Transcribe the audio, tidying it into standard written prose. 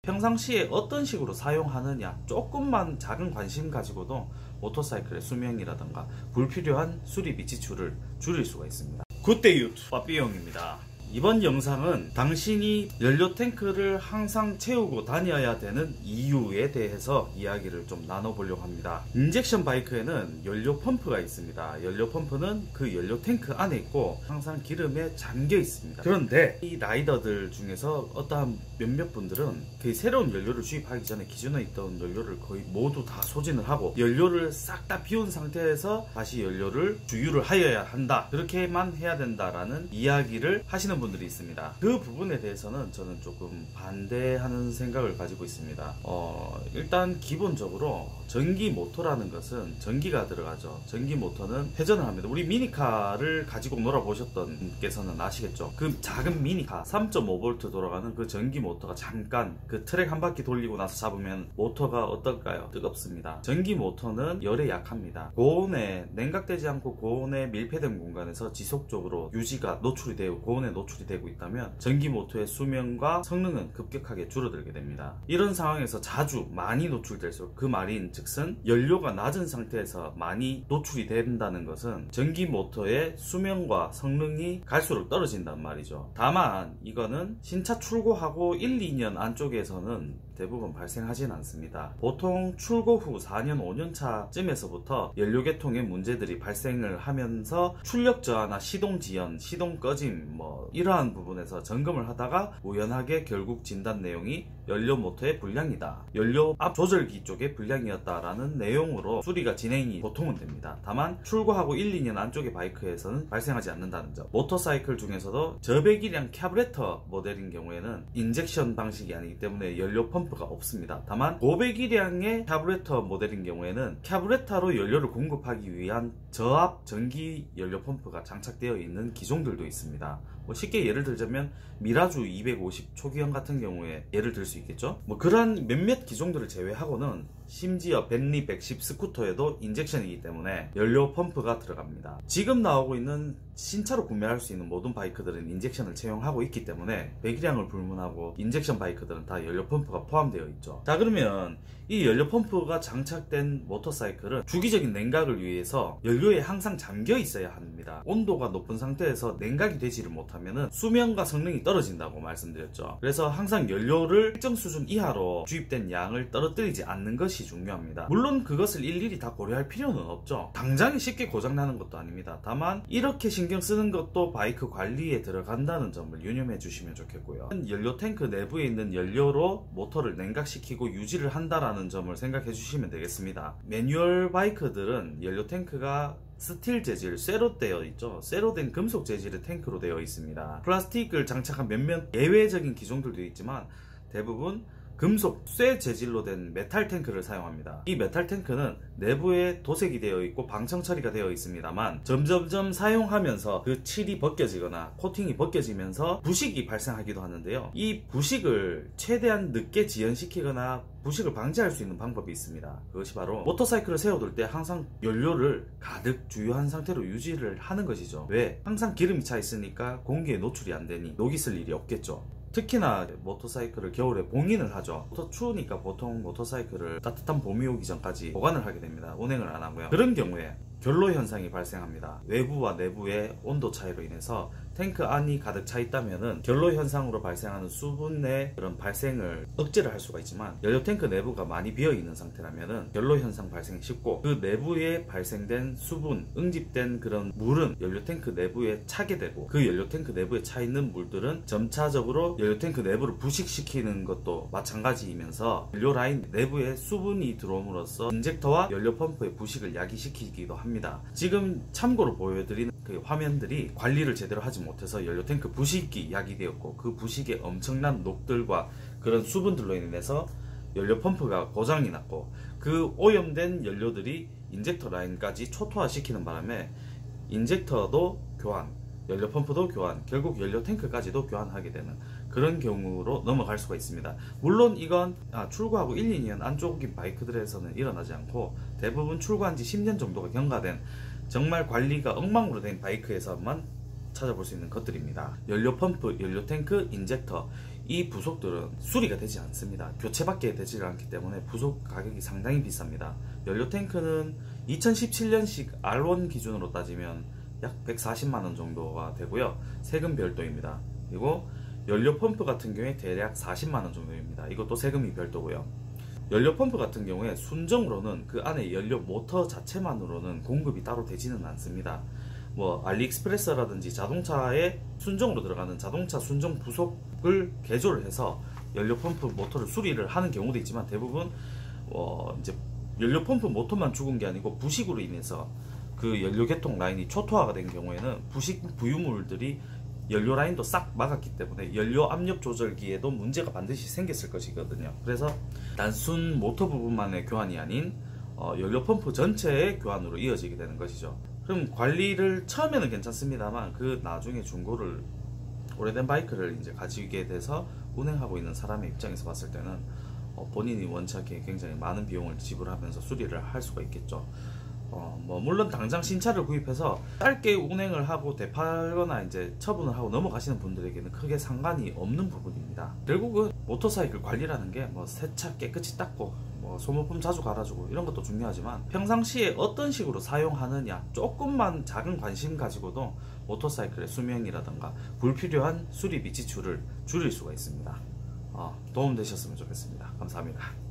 평상시에 어떤 식으로 사용하느냐, 조금만 작은 관심 가지고도 모터사이클의 수명이라든가 불필요한 수리비 지출을 줄일 수가 있습니다. 굿데이 유튜브 빠삐용입니다. 이번 영상은 당신이 연료 탱크를 항상 채우고 다녀야 되는 이유에 대해서 이야기를 좀 나눠보려고 합니다. 인젝션 바이크에는 연료 펌프가 있습니다. 연료 펌프는 그 연료 탱크 안에 있고 항상 기름에 잠겨 있습니다. 그런데 이 라이더들 중에서 어떠한 몇몇 분들은 그 새로운 연료를 주입하기 전에 기존에 있던 연료를 거의 모두 다 소진을 하고 연료를 싹 다 비운 상태에서 다시 연료를 주유를 하여야 한다, 그렇게만 해야 된다라는 이야기를 하시는 분들이 있습니다. 그 부분에 대해서는 저는 조금 반대하는 생각을 가지고 있습니다. 일단 기본적으로 전기 모터라는 것은 전기가 들어가죠. 전기 모터는 회전을 합니다. 우리 미니카를 가지고 놀아보셨던 분께서는 아시겠죠? 그 작은 미니카 3.5V 돌아가는 그 전기 모터가 잠깐 그 트랙 한 바퀴 돌리고 나서 잡으면 모터가 어떨까요? 뜨겁습니다. 전기 모터는 열에 약합니다. 고온에 냉각되지 않고 고온에 밀폐된 공간에서 지속적으로 유지가 노출이 되고 고온에 노출이 되고 있다면 전기 모터의 수명과 성능은 급격하게 줄어들게 됩니다. 이런 상황에서 자주 많이 노출될수록, 그 말인 즉슨 연료가 낮은 상태에서 많이 노출이 된다는 것은 전기 모터의 수명과 성능이 갈수록 떨어진단 말이죠. 다만 이거는 신차 출고하고 1, 2년 안쪽에서는 대부분 발생하진 않습니다. 보통 출고 후 4년, 5년 차쯤에서부터 연료계통의 문제들이 발생을 하면서 출력 저하나 시동 지연, 시동 꺼짐 이러한 부분에서 점검을 하다가 우연하게 결국 진단 내용이 연료 모터의 불량이다, 연료 앞 조절기 쪽의 불량이었다라는 내용으로 수리가 진행이 보통은 됩니다. 다만 출고하고 1, 2년 안쪽의 바이크에서는 발생하지 않는다는 점. 모터사이클 중에서도 저배기량 캐브레터 모델인 경우에는 인젝션 방식이 아니기 때문에 연료 펌프가 없습니다. 다만 고배기량의 캐브레터 모델인 경우에는 캐브레터로 연료를 공급하기 위한 저압 전기 연료 펌프가 장착되어 있는 기종들도 있습니다. 쉽게 예를 들자면 미라주 250 초기형 같은 경우에 예를 들 수 있겠죠. 그러한 몇몇 기종들을 제외하고는 심지어 벤리 110 스쿠터에도 인젝션이기 때문에 연료 펌프가 들어갑니다. 지금 나오고 있는 신차로 구매할 수 있는 모든 바이크들은 인젝션을 채용하고 있기 때문에 배기량을 불문하고 인젝션 바이크들은 다 연료 펌프가 포함되어 있죠. 자, 그러면 이 연료 펌프가 장착된 모터사이클은 주기적인 냉각을 위해서 연료에 항상 잠겨 있어야 합니다. 온도가 높은 상태에서 냉각이 되지를 못하면 수명과 성능이 떨어진다고 말씀드렸죠. 그래서 항상 연료를 일정 수준 이하로 주입된 양을 떨어뜨리지 않는 것이 중요합니다. 물론 그것을 일일이 다 고려할 필요는 없죠. 당장에 쉽게 고장나는 것도 아닙니다. 다만 이렇게 신경 쓰는 것도 바이크 관리에 들어간다는 점을 유념해 주시면 좋겠고요. 연료 탱크 내부에 있는 연료로 모터를 냉각시키고 유지를 한다라는 점을 생각해 주시면 되겠습니다. 매뉴얼 바이크들은 연료 탱크가 스틸 재질, 쇠로 되어 있죠. 쇠로 된 금속 재질의 탱크로 되어 있습니다. 플라스틱을 장착한 몇몇 예외적인 기종들도 있지만 대부분 금속, 쇠 재질로 된 메탈 탱크를 사용합니다. 이 메탈 탱크는 내부에 도색이 되어 있고 방청 처리가 되어 있습니다만 점점점 사용하면서 그 칠이 벗겨지거나 코팅이 벗겨지면서 부식이 발생하기도 하는데요. 이 부식을 최대한 늦게 지연시키거나 부식을 방지할 수 있는 방법이 있습니다. 그것이 바로 모터사이클을 세워둘 때 항상 연료를 가득 주유한 상태로 유지를 하는 것이죠. 왜? 항상 기름이 차 있으니까 공기에 노출이 안 되니 녹이 쓸 일이 없겠죠. 특히나 모터사이클을 겨울에 봉인을 하죠. 더 추우니까 보통 모터사이클을 따뜻한 봄이 오기 전까지 보관을 하게 됩니다. 운행을 안 하고요. 그런 경우에 결로 현상이 발생합니다. 외부와 내부의 온도 차이로 인해서 탱크 안이 가득 차 있다면은 결로 현상으로 발생하는 수분의 그런 발생을 억제를 할 수가 있지만 연료 탱크 내부가 많이 비어 있는 상태라면은 결로 현상 발생이 쉽고 그 내부에 발생된 수분, 응집된 그런 물은 연료 탱크 내부에 차게 되고 그 연료 탱크 내부에 차 있는 물들은 점차적으로 연료 탱크 내부를 부식시키는 것도 마찬가지이면서 연료 라인 내부에 수분이 들어옴으로써 인젝터와 연료 펌프의 부식을 야기시키기도 합니다. 지금 참고로 보여드리는 그 화면들이 관리를 제대로 하지 못해서 연료 탱크 부식이 야기되었고 그 부식에 엄청난 녹들과 그런 수분들로 인해서 연료 펌프가 고장이 났고 그 오염된 연료들이 인젝터 라인까지 초토화시키는 바람에 인젝터도 교환, 연료 펌프도 교환, 결국 연료 탱크까지도 교환하게 되는 그런 경우로 넘어갈 수가 있습니다. 물론 이건 출고하고 1, 2년 안쪽인 바이크들에서는 일어나지 않고 대부분 출고한 지 10년 정도가 경과된 정말 관리가 엉망으로 된 바이크에서만 찾아볼 수 있는 것들입니다. 연료 펌프, 연료 탱크, 인젝터, 이 부속들은 수리가 되지 않습니다. 교체밖에 되지 않기 때문에 부속 가격이 상당히 비쌉니다. 연료 탱크는 2017년식 R1 기준으로 따지면 약 140만원 정도가 되고요. 세금 별도입니다. 그리고 연료 펌프 같은 경우에 대략 40만원 정도입니다. 이것도 세금이 별도고요. 연료 펌프 같은 경우에 순정으로는 그 안에 연료 모터 자체만으로는 공급이 따로 되지는 않습니다. 뭐 알리익스프레스라든지 자동차에 순정으로 들어가는 자동차 순정 부속을 개조를 해서 연료 펌프 모터를 수리를 하는 경우도 있지만, 대부분 이제 연료 펌프 모터만 죽은 게 아니고 부식으로 인해서 그 연료 개통 라인이 초토화가 된 경우에는 부식 부유물들이 연료 라인도 싹 막았기 때문에 연료 압력 조절기에도 문제가 반드시 생겼을 것이거든요. 그래서 단순 모터 부분만의 교환이 아닌 연료 펌프 전체의 교환으로 이어지게 되는 것이죠. 그럼 관리를 처음에는 괜찮습니다만 그 나중에 중고를 오래된 바이크를 이제 가지게 돼서 운행하고 있는 사람의 입장에서 봤을 때는 본인이 원차게 굉장히 많은 비용을 지불하면서 수리를 할 수가 있겠죠. 뭐 물론 당장 신차를 구입해서 짧게 운행을 하고 되팔거나 이제 처분을 하고 넘어가시는 분들에게는 크게 상관이 없는 부분입니다. 결국은 모터사이클 관리라는 게 뭐 세차 깨끗이 닦고 뭐 소모품 자주 갈아주고 이런 것도 중요하지만, 평상시에 어떤 식으로 사용하느냐, 조금만 작은 관심 가지고도 모터사이클의 수명이라든가 불필요한 수리비 지출을 줄일 수가 있습니다. 도움 되셨으면 좋겠습니다. 감사합니다.